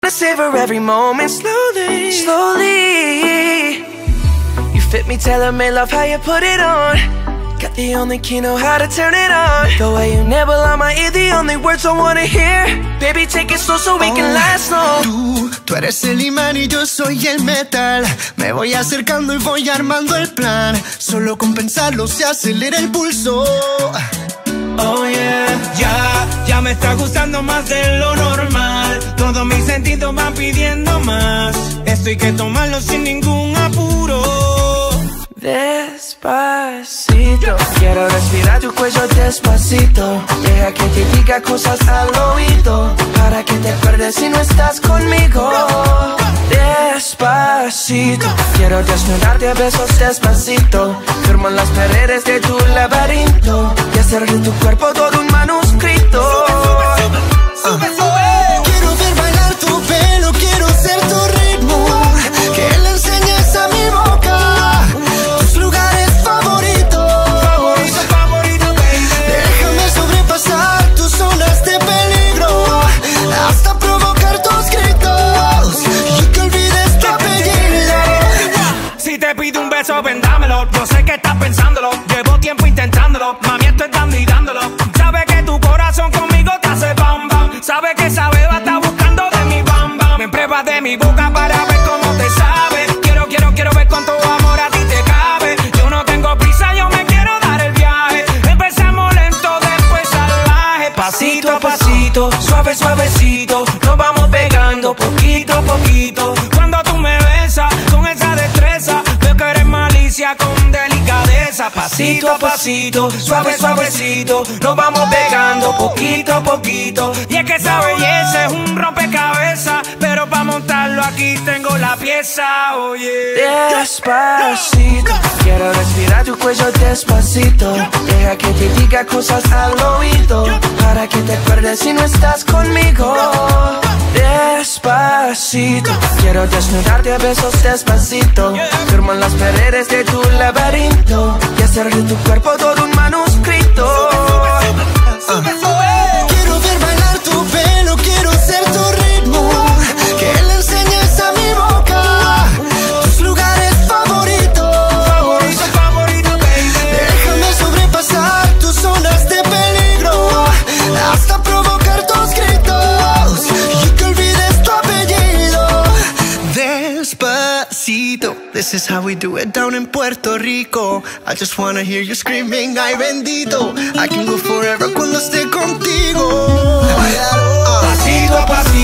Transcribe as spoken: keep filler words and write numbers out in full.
Savor every moment slowly, slowly. You fit me, tailor-made, love how you put it on. Got the only key, know how to turn it on. The way you nibble on my ear, the only words I wanna hear. Baby, take it slow so we oh, can last long. Tú, tú eres el imán y yo soy el metal. Me voy acercando y voy armando el plan. Solo con pensarlo se acelera el pulso. Oh yeah, ya, ya me está gustando más de lo normal. Todos mis sentidos van pidiendo más. Esto hay que tomarlo sin ningún apuro. Despacito, quiero respirar tu cuello despacito. Deja que te diga cosas al oído, para que te acuerdes si no estás conmigo. Despacito, quiero desnudarte a besos despacito. Firmo las paredes de tu laberinto y hacer de tu cuerpo todo un manuscrito. Sube, sube, sube. Quiero ver bailar tu pelo, quiero ser tu ritmo. Que le enseñes a mi boca tus lugares favoritos. Favorito, favorito, baby. Déjame sobrepasar tus zonas de peligro, hasta provocar tus gritos y que olvides tu apellido. Si te pido un beso, ven dámelo. Yo sé que estás pensándolo, llevo tiempo intentándolo. Mami, estoy dando y dándolo. Sabes que tu corazón conmigo te hace bam bam. Sabes que esa beba está buscando de mi bam bam. Me pruebas de mi boca para ver cómo te sabe. Quiero, quiero, quiero ver cuánto amor a ti te cabe. Yo no tengo prisa, yo me quiero dar el viaje. Empezamos lento, después salvaje. Pasito a pasito, suave, suavecito. Nos vamos pegando poquito a poquito. Cuando tú me besas con esa destreza, veo que eres malicia con delicadeza. Pasito a pasito, suave, suavecito. Nos vamos pegando poquito a poquito. Y es que esa belleza es un rompecabezas, pero para montarlo aquí tengo la pieza, oye. Despacito, quiero respirar tu cuello despacito. Deja que te diga cosas al oído, para que te acuerdes si no estás conmigo. Despacito, quiero desnudarte a besos despacito. Firmo en las paredes de tu laberinto y hacer de tu cuerpo todo un manuscrito. Sube, sube. Quiero ver bailar tu pelo, quiero ser tu ritmo. Que le enseñes a mi boca tus lugares favoritos. Favorito, favorito, baby. Déjame sobrepasar tus zonas de peligro, hasta provocar tus gritos y que olvides tu apellido. Despacito, this is how we do it down in Puerto Rico. I just wanna hear you screaming, ay bendito. I can go forever cuando esté contigo. Pasito a pasito.